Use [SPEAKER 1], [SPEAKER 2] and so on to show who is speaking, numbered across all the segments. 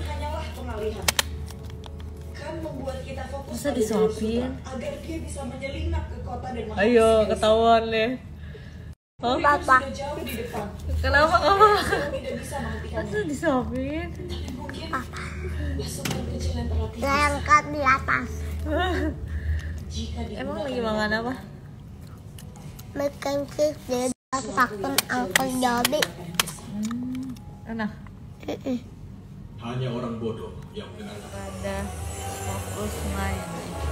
[SPEAKER 1] hanyalah pengalihan. Kan membuat kita fokus
[SPEAKER 2] masa disuapin
[SPEAKER 1] agar dia bisa menyelinap ke kota dan menghabiskan.
[SPEAKER 2] ayo ketahuan deh. Oh,
[SPEAKER 1] Papa. Sudah jauh di depan.
[SPEAKER 2] Kenapa kamu
[SPEAKER 1] Tidak bisa menghentikannya.
[SPEAKER 2] masa disuapin?
[SPEAKER 1] Tapi mungkin pasukan kecil yang terlatih
[SPEAKER 3] Angkat di atas.
[SPEAKER 1] jika
[SPEAKER 2] Emang lagi makan apa?
[SPEAKER 3] Makan cheese di takut angkat jadi.
[SPEAKER 2] Enak.
[SPEAKER 4] Hanya orang bodoh yang mengenal.
[SPEAKER 2] Ada fokus main.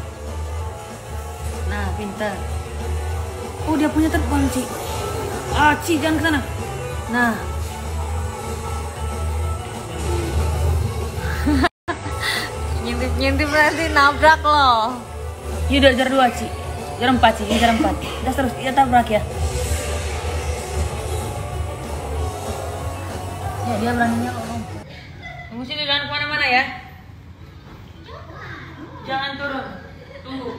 [SPEAKER 2] Nah, pintar.
[SPEAKER 5] Oh, dia punya terbang, Ci. Ah, Ci, jangan ke sana.
[SPEAKER 2] Nah. Ngintip-ngintip nanti nabrak loh.
[SPEAKER 5] Yaudah, jar 2, Ci. Jar 4, Ci. Jar 4. Jas terus, ya tabrak ya. Ya, dia beraninya ngomong.
[SPEAKER 2] Tunggu sini, jangan kemana-mana ya. Jangan turun. Tunggu.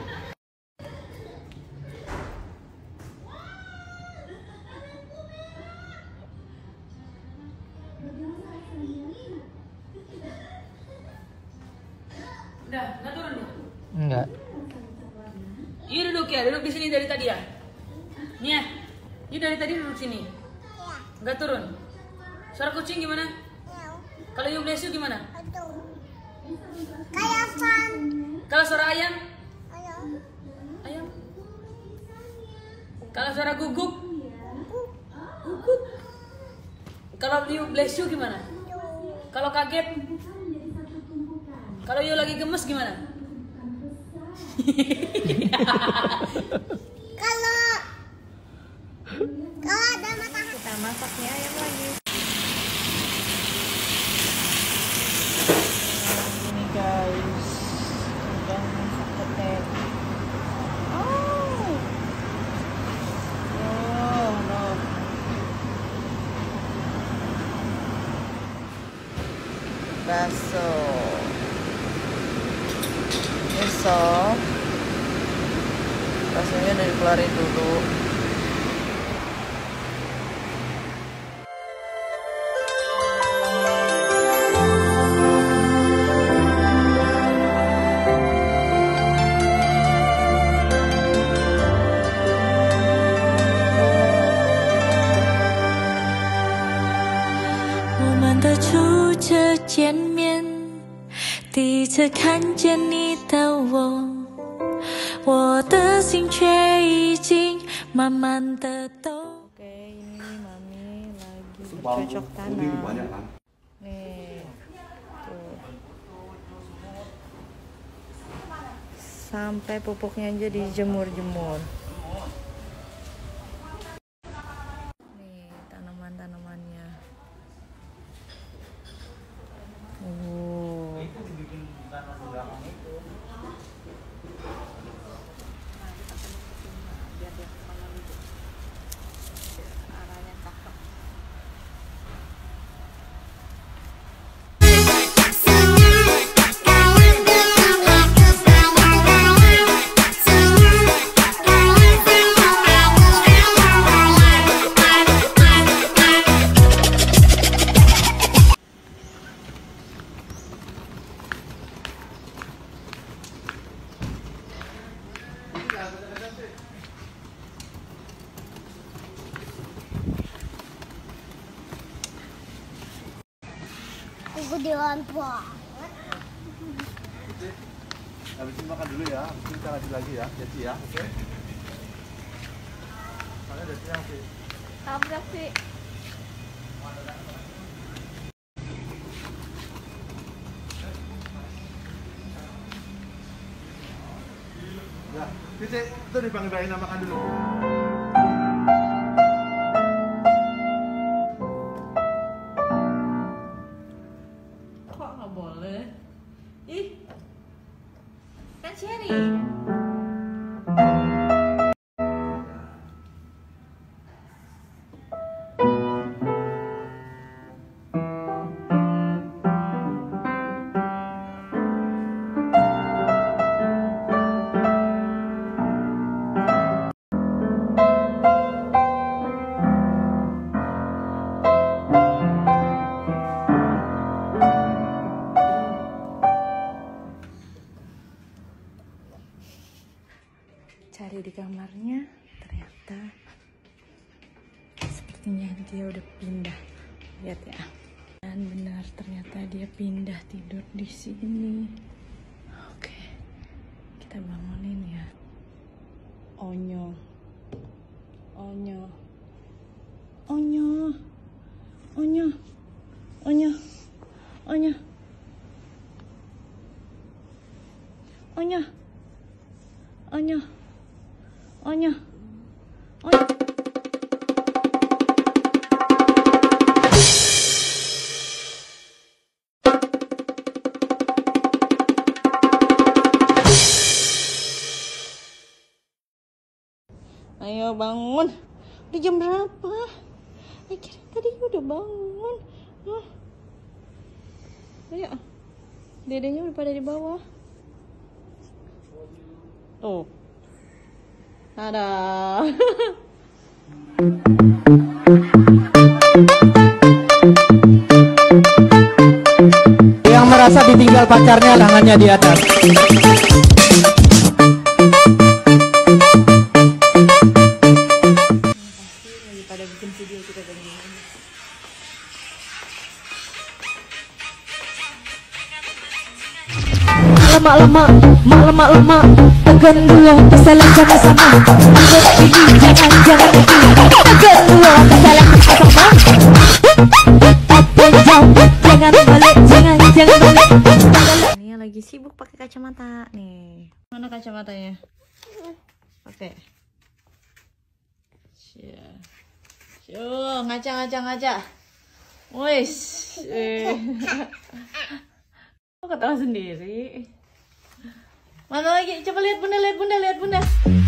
[SPEAKER 2] Udah, nggak turun ya?
[SPEAKER 6] Enggak.
[SPEAKER 5] Iya duduk ya, duduk di sini dari tadi ya. Nih ya, iya dari tadi duduk sini. Nggak turun. Suara kucing gimana? Kalau you bless you gimana?
[SPEAKER 3] Kayak fan.
[SPEAKER 5] Kalau suara ayam? Ayam. Kalau suara guguk? Guguk. Kalau you bless you gimana? Kalau kaget? Kalau you lagi gemes gimana?
[SPEAKER 3] Kalau ada matahari.
[SPEAKER 2] Kita masaknya ayam lagi. Ini guys, udah masak petek. Oh, no. Bakso. Besok baksonya udah dikeluarin dulu. Oke, ini Mami lagi bercocok tanam. Nih, tuh. Sampai pupuknya aja dijemur-jemur. Nih, tanaman-tanamannya.
[SPEAKER 3] Kegedean banget.
[SPEAKER 6] Habisin makan dulu ya, habisin kita lanjut lagi ya, Desi ya, oke? Soalnya Desi yang sih.
[SPEAKER 2] Tabrak sih.
[SPEAKER 6] Ya, Desi, itu dipanggil-panggil makan dulu.
[SPEAKER 2] Kok nggak boleh? Ih, kan Cherry. kamarnya, ternyata sepertinya dia udah pindah. Lihat ya. Dan benar ternyata dia pindah tidur di sini. Oke. Kita bangunin ya. Onyo. Onyo. Onyo. Onyo. Onyo. Onyo. Onyo. Onyo. Onyo. Onyo. Ayo bangun. Udah jam berapa? Kira tadi udah bangun. Ayo. Dedenya udah pada di bawah. Tuh. Ada.
[SPEAKER 7] Yang merasa ditinggal pacarnya tangannya di atas.
[SPEAKER 2] Lagi pada bikin video kita dari ini.
[SPEAKER 8] Lemak, tekan dua, kesalahan sama-sama. Anggap ini, jangan itu. Tekan dua, kesalahan sama-sama. Jangan balik, jangan balik.
[SPEAKER 2] Ini lagi sibuk pakai kacamata nih. Mana kacamatanya? Pakai. Ngaca. Wis. Kok ketawa sendiri? Mana lagi? Coba lihat bunda.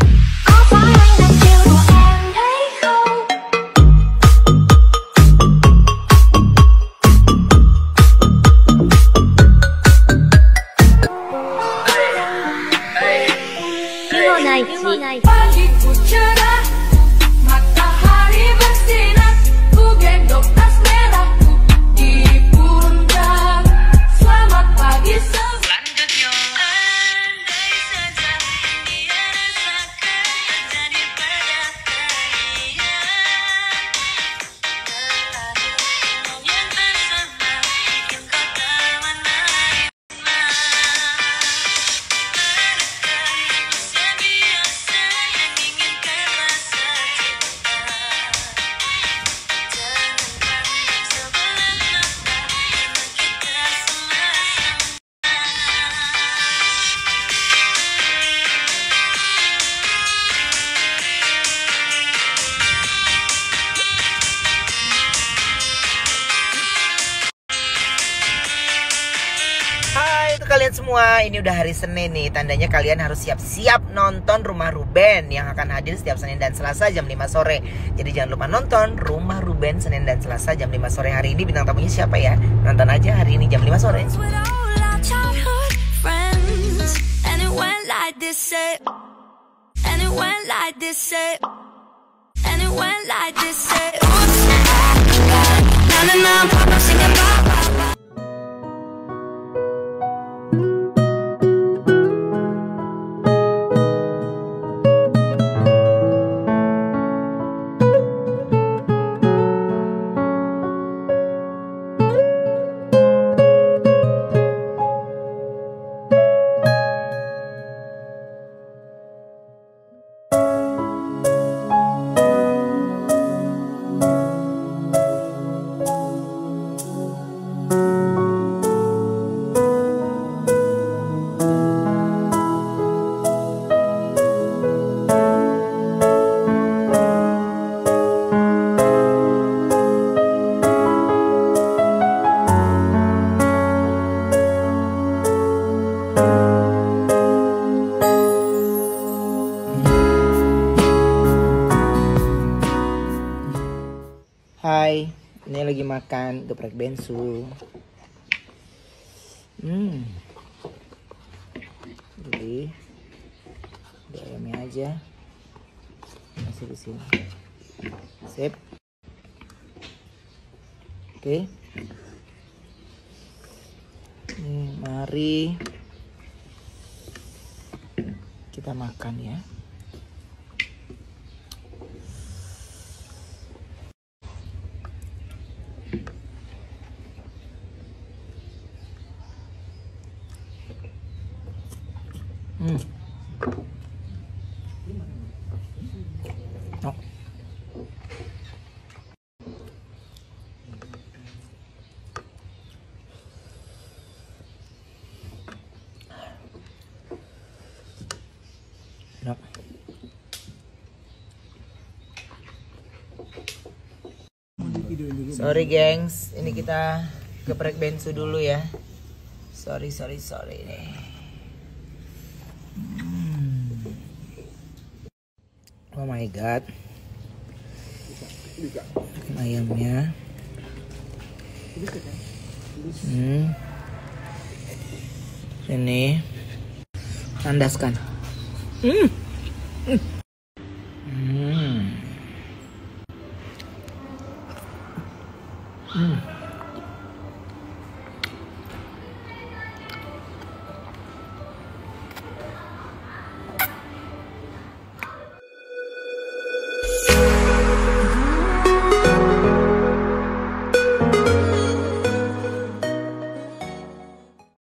[SPEAKER 8] Pagiku cerah, matahari bersinar, ku gendong tas merahku di pundak. Selamat pagi selanjutnya. Andai saja dia rasakan terjadi pada kalian. Lalu yang bersama bikin kau termenai.
[SPEAKER 9] Hai untuk kalian semua, ini udah hari Senin nih. Tandanya kalian harus siap-siap nonton Rumah Ruben yang akan hadir setiap Senin dan Selasa jam 5 sore. Jadi jangan lupa nonton Rumah Ruben Senin dan Selasa jam 5 sore. Hari ini bintang tamunya siapa ya? Nonton aja hari ini jam 5 sore. Hai, ini lagi makan geprek bensu. Jadi ayamnya aja masih di sini. Sip. Oke. Mari kita makan ya. Oh. Enak. Sorry gengs, ini kita geprek bensu dulu ya. Sorry nih. Oh my god. Ayamnya. Ini tandaskan.